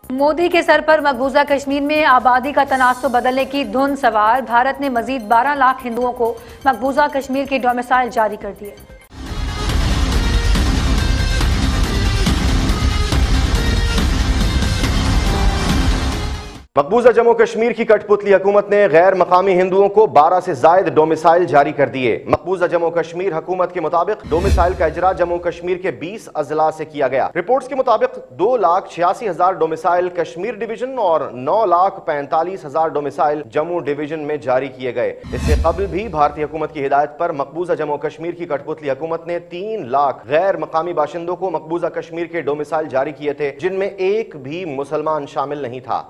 مودی کے سر پر مقبوضہ کشمیر میں آبادی کا تناسب بدلنے کی دھن سوار، بھارت نے مزید 12 لاکھ ہندوؤں کو مقبوضہ کشمیر کی ڈومیسائل جاری کر دیے۔ مقبوضہ جموں کشمیر کی کٹ پتلی حکومت نے غیر مقامی ہندوؤں کو 12 سے زائد ڈومیسائل جاری کر دیے۔ مقبوضہ جموں کشمیر حکومت کے مطابق ڈومیسائل کا اجرا جموں کشمیر کے 20 اضلاع سے کیا گیا۔ رپورٹس کے مطابق 2,86,000 ڈومیسائل کشمیر ڈویژن اور 9,45,000 ڈومیسائل جموں ڈویژن میں جاری کیے گئے۔ اس سے قبل بھی بھارتی حکومت کی ہدایت پر مقبوضہ جموں کشمیر کی کٹ پتلی حکومت نے 3 لاکھ غیر مقامی باشندوں کو مقبوضہ کشمیر کے ڈومیسائل جاری کیے تھے، جن میں ایک بھی مسلمان شامل نہیں تھا۔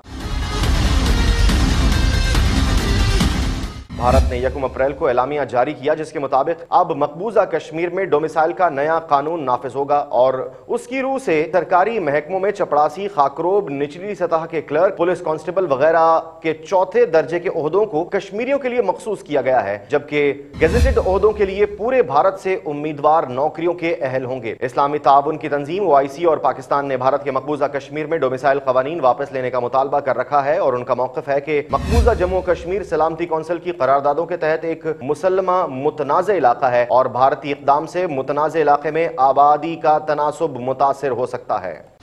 بھارت نے 1 اپریل کو اعلامیہ جاری کیا جس کے مطابق اب مقبوضہ کشمیر میں ڈومیسائل کا نیا قانون نافذ ہوگا اور اس کی روح سے سرکاری محکموں میں چپڑاسی، خاکروب، نچلی سطح کے کلرک، پولیس کانسٹیبل وغیرہ کے چوتھے درجے کے عہدوں کو کشمیریوں کے لیے مخصوص کیا گیا ہے، جبکہ گیزیٹڈ عہدوں کے لیے پورے بھارت سے امیدوار نوکریوں کے اہل ہوں گے۔ اسلامی تعاون کی تنظیم OIC اور پاکستان نے بھارت کے مقبوضہ کشمیر میں ڈومیسائل قوانین واپس لینے کا مطالبہ کر رکھا ہے اور ان کا موقف ہے کہ مقبوضہ جموں کشمیر سلامتی کونسل کی قراردادوں کے تحت ایک مسلمہ متنازع علاقہ ہے اور بھارتی اقدام سے متنازع علاقے میں آبادی کا تناسب متاثر ہو سکتا ہے۔